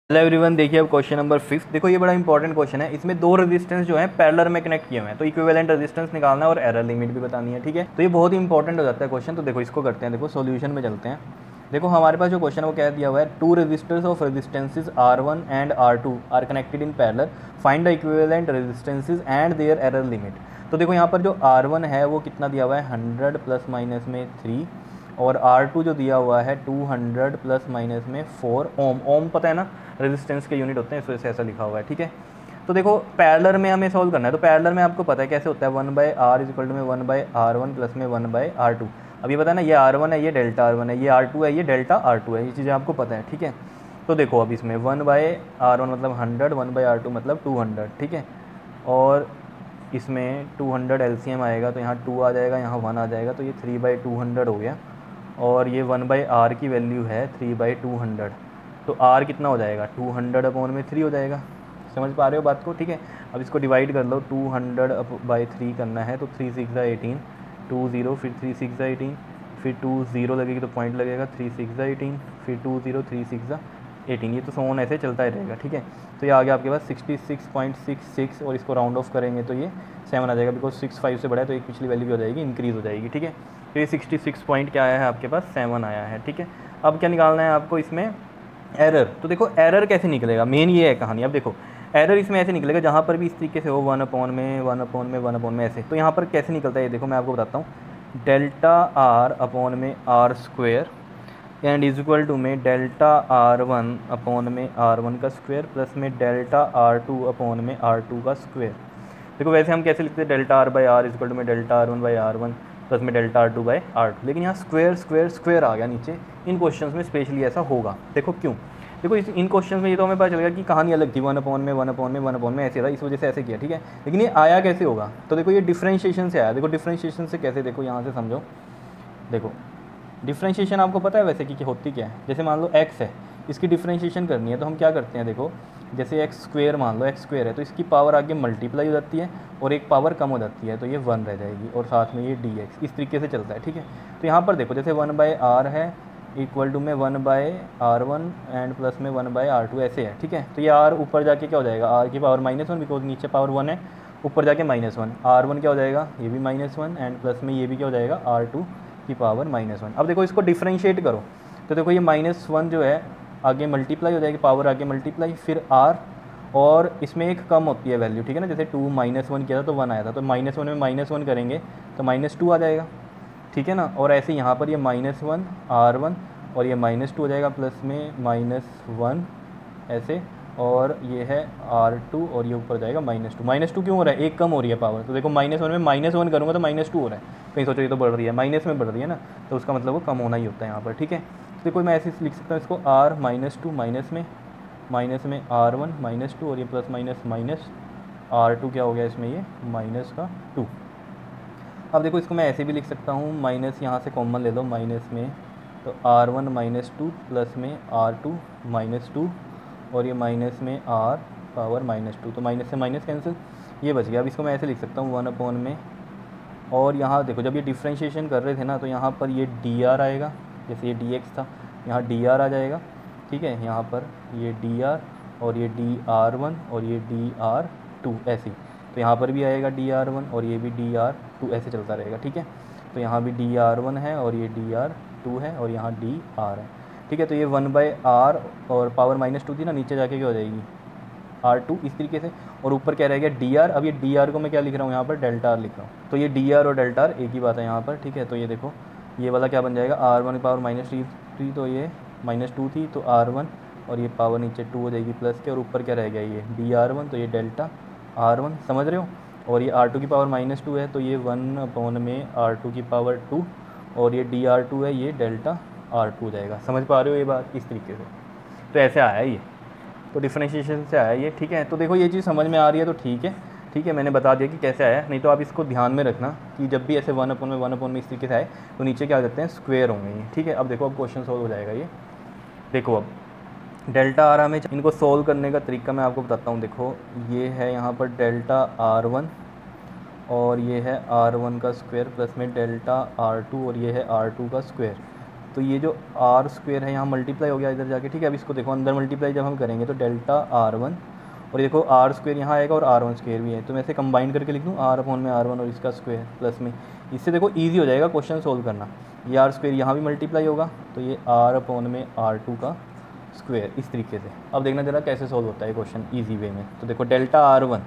Hello everyone, देखिए अब question number 5। देखो ये बड़ा इंपॉर्टेंट क्वेश्चन है। इसमें दो रेजिस्टेंस जो है पैरेलल में कनेक्ट किए हुए हैं, तो इक्विवेलेंट रेजिस्टेंस निकालना है और एरर लिमिट भी बतानी है। ठीक है, तो ये बहुत ही इंपॉर्टेंट हो जाता है क्वेश्चन। तो देखो इसको करते हैं, देखो सॉल्यूशन में चलते हैं। देखो हमारे पास जो क्वेश्चन है वो क्या दिया हुआ है, two resistors of resistances R1 and R2 are connected in parallel, find the equivalent resistances and their error limit. तो देखो यहाँ पर जो R1 है वो कितना दिया हुआ है, 100 प्लस माइनस में 3, और R2 जो दिया हुआ है 200 प्लस माइनस में 4 ओम। ओम पता है ना, रेजिस्टेंस के यूनिट होते हैं, इस वजह से ऐसा लिखा हुआ है। ठीक है, तो देखो पैरेलल में हमें सॉल्व करना है। तो पैरेलल में आपको पता है कैसे होता है, 1/r इक्वल टू में 1/r1 प्लस में 1/r2। अब ये पता है ना, ये R1 है, ये डेल्टा R1 है, ये R2 है, ये डेल्टा R2 है, ये चीज़ें आपको पता है। ठीक है, तो देखो अब इसमें 1/r1 मतलब 100, 1/r2 मतलब 200। ठीक है, और इसमें 200 LCM आएगा तो यहाँ 2 आ जाएगा, यहाँ 1 आ जाएगा, तो ये 3/200 हो गया। और ये 1/r की वैल्यू है 3/200, तो r कितना हो जाएगा, 200/3 हो जाएगा। समझ पा रहे हो बात को। ठीक है, अब इसको डिवाइड कर लो, 200/3 करना है, तो 3 6 18, 2 0, फिर 3 6 18, फिर 2 0 लगेगी तो पॉइंट लगेगा, 3 6 18, फिर 2 0, 3 6 18, ये तो सोन ऐसे चलता ही रहेगा। ठीक है, तो ये आ गया आपके पास 66.66, और इसको राउंड ऑफ करेंगे तो ये 7 आ जाएगा, बिकॉज 6 5 से बड़ा है तो एक पिछली वैल्यू भी हो जाएगी, इंक्रीज़ हो जाएगी। ठीक है, तो ये 66 पॉइंट क्या आया है आपके पास, 7 आया है। ठीक है, अब क्या निकालना है आपको इसमें, एरर। तो देखो एरर कैसे निकलेगा, मेन ये है कहानी। अब देखो एरर इसमें ऐसे निकलेगा, जहाँ पर भी इस तरीके से हो 1/1 ऐसे, तो यहाँ पर कैसे निकलता है ये देखो मैं आपको बताता हूँ। Delta R/r² and is equal to में डेल्टा R1/r1 का स्क्वायर प्लस में डेल्टा R2/r2 का स्क्वायर। देखो वैसे हम कैसे लिखते हैं, delta R/r is equal to में डेल्टा R1/r1 प्लस में डेल्टा R2/r2, लेकिन यहाँ स्क्वायर स्क्वायर स्क्वायर आ गया नीचे। इन क्वेश्चंस में स्पेशली ऐसा होगा। देखो क्यों, देखो इन क्वेश्चंस में ये तो हमें पता चलेगा कि कहानी अलग थी, 1/1 ऐसे था, इस वजह से ऐसे किया। ठीक है, लेकिन ये आया कैसे होगा, तो देखो ये डिफ्रेंशिएशन से आया। देखो डिफ्रेंशिएशन से कैसे, देखो यहाँ से समझो। देखो डिफ्रेंशिएशन आपको पता है वैसे कि होती क्या है, जैसे मान लो x है, इसकी डिफ्रेंशिएशन करनी है तो हम क्या करते हैं, देखो जैसे x स्क्वेयर, मान लो x स्क्वेयर है तो इसकी पावर आगे मल्टीप्लाई हो जाती है और एक पावर कम हो जाती है, तो ये 1 रह जाएगी, और साथ में ये dx, इस तरीके से चलता है। ठीक है, तो यहाँ पर देखो जैसे 1/r है इक्वल टू में 1/r1 एंड प्लस में 1/r2 ऐसे है। ठीक है, तो ये r ऊपर जाके क्या हो जाएगा, r की पावर -1, बिकॉज नीचे पावर 1 है, ऊपर जाके -1, r1 क्या हो जाएगा, ये भी -1 एंड प्लस में ये भी क्या हो जाएगा, r2 की पावर -1। अब देखो इसको डिफ्रेंशिएट करो, तो देखो ये -1 जो है आगे मल्टीप्लाई हो जाएगी, पावर आगे मल्टीप्लाई, फिर r, और इसमें एक कम होती है वैल्यू। ठीक है ना, जैसे 2 -1 किया था तो 1 आया था, तो -1 में -1 करेंगे तो -2 आ जाएगा। ठीक है ना, और ऐसे यहाँ पर ये -1 R1 और ये -2 हो जाएगा, प्लस में -1 ऐसे, और ये है R2 और ये ऊपर जाएगा -2 क्यों हो रहा है, एक कम हो रही है पावर। तो देखो -1 में -1 करूँगा तो -2 हो रहा है, कहीं सोचो ये तो बढ़ रही है, माइनस में बढ़ रही है ना, तो उसका मतलब वो कम होना ही होता है यहाँ पर। ठीक है, तो देखो मैं ऐसे लिख सकता हूँ इसको, R -2 माइनस में R1 -2, और ये प्लस माइनस R2 क्या हो गया इसमें, ये -2। अब देखो इसको मैं ऐसे भी लिख सकता हूँ, माइनस यहाँ से कॉमन ले लो माइनस में, तो R1 -2 प्लस में R2 -2, और ये माइनस में R पावर -2, तो माइनस से माइनस कैंसिल, ये बच गया। अब इसको मैं ऐसे लिख सकता हूँ 1 में, और यहाँ देखो जब ये डिफ्रेंशिएशन कर रहे थे ना, तो यहाँ पर ये dr आएगा, जैसे ये dx था, यहाँ dr आ जाएगा। ठीक है, यहाँ पर ये dr और ये dr1 और ये dr2 ऐसे, तो यहाँ पर भी आएगा dr1 और ये भी dr2, ऐसे चलता रहेगा। ठीक है, तो यहाँ भी dr1 है और ये dr2 है और यहाँ dr है। ठीक है, तो ये 1/r और पावर -2 थी ना, नीचे जाके क्या हो जाएगी, R2 इस तरीके से, और ऊपर क्या रह गया dr। अब ये dr को मैं क्या लिख रहा हूँ यहाँ पर, डेल्टा r लिख रहा हूँ, तो ये dr और डेल्टा r एक ही बात है यहाँ पर। ठीक है, तो ये देखो ये वाला क्या बन जाएगा, R1 की पावर -3, तो ये -2 थी, तो R1 और ये पावर नीचे 2 हो जाएगी प्लस के, और ऊपर क्या रह गया ये dr1, तो ये डेल्टा R1, समझ रहे हो। और ये R2 की पावर -2 है, तो ये 1 में R2 की पावर 2, और ये dr2 है, ये डेल्टा R2 हो जाएगा। समझ पा रहे हो ये बात, इस तरीके से, तो ऐसे आया ये, तो डिफ्रेंशिएशन से आया ये। ठीक है, तो देखो ये चीज़ समझ में आ रही है तो ठीक है। ठीक है, मैंने बता दिया कि कैसे आया, नहीं तो आप इसको ध्यान में रखना कि जब भी ऐसे 1/1 इस तरीके से आए तो नीचे क्या करते हैं, स्क्वेयर होंगे ये। ठीक है, अब देखो अब क्वेश्चन सॉल्व हो जाएगा ये। देखो अब डेल्टा R में इनको सॉल्व करने का तरीका मैं आपको बताता हूँ। देखो ये है यहाँ पर डेल्टा R1 और ये है R1 का स्क्वायर प्लस में डेल्टा R2 और ये है R2 का स्क्वायर। तो ये जो आर स्क्वेयर है यहाँ मल्टीप्लाई हो गया इधर जाके, ठीक है। अब इसको देखो अंदर मल्टीप्लाई जब हम करेंगे तो डेल्टा R1 और देखो आर स्क्वेयर यहाँ आएगा और R1 स्क्वेयर भी है, तो मैं इसे कंबाइन करके लिख दूँ R अपॉन में R1 और इसका स्क्वेयर प्लस में। इससे देखो ईजी हो जाएगा क्वेश्चन सोल्व करना। ये आर स्क्वेयर यहाँ भी मल्टीप्लाई होगा तो ये R अपॉन में R2 का स्क्वेयर, इस तरीके से। अब देखना जरा कैसे सोल्व होता है क्वेश्चन ईजी वे में। तो देखो डेल्टा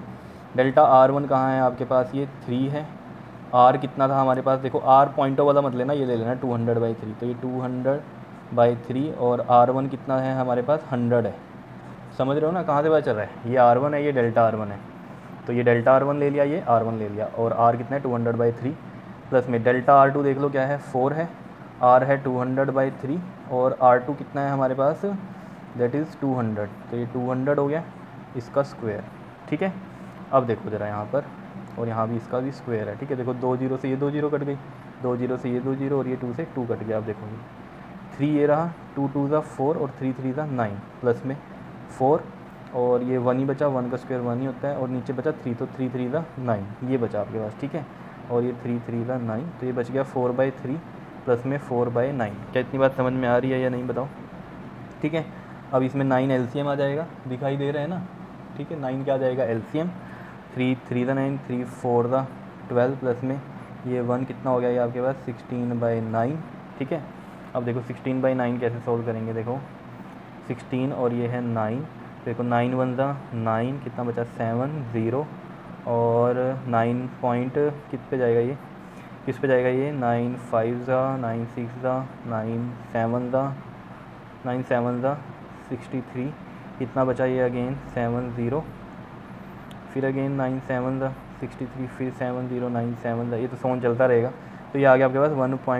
R1 कहाँ है आपके पास, ये 3 है। R कितना था हमारे पास, देखो R पॉइंटों वाला मत लेना, ये ले लेना 200/3, तो ये 200/3 और R1 कितना है हमारे पास 100 है। समझ रहे हो ना कहाँ से पता चल रहा है, ये R1 है, ये डेल्टा R1 है, तो ये डेल्टा R1 ले लिया, ये R1 ले लिया, और R कितना है 200/3 प्लस में डेल्टा R2 देख लो क्या है 4 है, R है 200/3 और R2 कितना है हमारे पास, दैट इज़ 200, तो ये 200 हो गया इसका स्क्वायर, ठीक है। अब देखो ज़रा यहाँ पर, और यहाँ भी इसका भी स्क्वायर है, ठीक है। देखो 2 0 से ये 2 0 कट गई, 2 0 से ये 2 0 और ये 2 से 2 कट गया। अब देखो 3 ये रहा, 2 2 ज़ा 4 और 3 3 ज़ा 9 प्लस में 4 और ये 1 ही बचा, 1 का स्क्वायर 1 ही होता है, और नीचे बचा 3, तो 3 3 ज़ा 9 ये बचा आपके पास, ठीक है। और ये 3 3 ज़ा 9, तो ये बच गया 4/3 प्लस में 4/9। क्या इतनी बात समझ में आ रही है या नहीं बताओ, ठीक है। अब इसमें 9 LCM आ जाएगा, दिखाई दे रहा है ना, ठीक है। 9 क्या आ जाएगा LCM, 3 3 ज़ा 9, 3 4 ज़ा 12 प्लस में ये 1 कितना हो गया ये आपके पास 16/9, ठीक है। अब देखो 16/9 कैसे सोल्व करेंगे, देखो 16 और ये है 9, देखो 9 1 ज़ा 9, कितना बचा 7 0 और 9 पॉइंट किस पे जाएगा ये, किस पे जाएगा ये 9 5 ज़ा 9 6 ज़ा 9 7 ज़ा 9 7 ज़ा 63, कितना बचा ये अगेन 7 0, फिर अगेन 9 7 ज़ा 63, फिर 7 0 9 7 ज़ा, ये तो सोन चलता रहेगा। तो ये आ गया आपके पास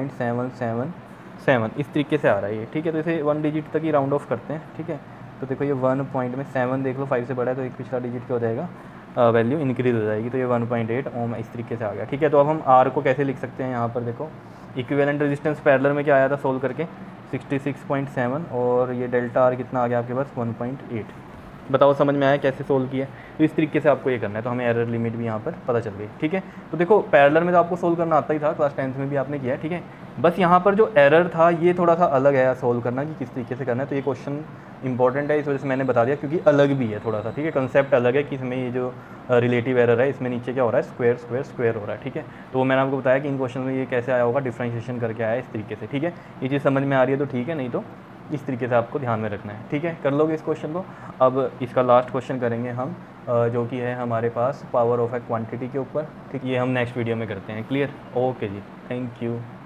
1.777, इस तरीके से आ रहा है ये, ठीक है। तो इसे 1 डिजिट तक ही राउंड ऑफ करते हैं, ठीक है। तो देखो ये 1 पॉइंट में 7 देख लो 5 से बड़ा है, तो एक पिछला डिजिट क्या हो जाएगा, वैल्यू इंक्रीज़ हो जाएगी, तो ये 1.8 ओम इस तरीके से आ गया, ठीक है। तो अब हम R को कैसे लिख सकते हैं, यहाँ पर देखो इक्विवेलेंट रेजिस्टेंस पैरेलल में क्या आया था सोल्व करके 66.7 और ये डेल्टा R कितना आ गया आपके पास 1.8। बताओ समझ में आया कैसे सोल्व किया। तो इस तरीके से आपको ये करना है, तो हमें एरर लिमिट भी यहाँ पर पता चल गई, ठीक है। तो देखो पैरेलल में तो आपको सोल्व करना आता ही था, क्लास 10th में भी आपने किया है, ठीक है। बस यहाँ पर जो एरर था ये थोड़ा सा अलग है सोल्व करना कि किस तरीके से करना है। तो ये क्वेश्चन इंपॉर्टेंट है, इस वजह से मैंने बता दिया, क्योंकि अलग भी है थोड़ा सा, ठीक है। कंसेप्ट अलग है कि इसमें ये जो रिलेटिव एरर है इसमें नीचे क्या हो रहा है स्क्वायर स्क्वायर स्क्वायर हो रहा है, ठीक है। तो वो मैंने आपको बताया कि इन क्वेश्चन में ये कैसे आया होगा, डिफ्रेंशिएशन करके आया इस तरीके से, ठीक है। ये चीज़ समझ में आ रही है तो ठीक है, नहीं तो इस तरीके से आपको ध्यान में रखना है, ठीक है। कर लोगे इस क्वेश्चन को। अब इसका लास्ट क्वेश्चन करेंगे हम, जो कि है हमारे पास पावर ऑफ ए क्वांटिटी के ऊपर, ठीक। ये हम नेक्स्ट वीडियो में करते हैं, क्लियर, ओके जी, थैंक यू।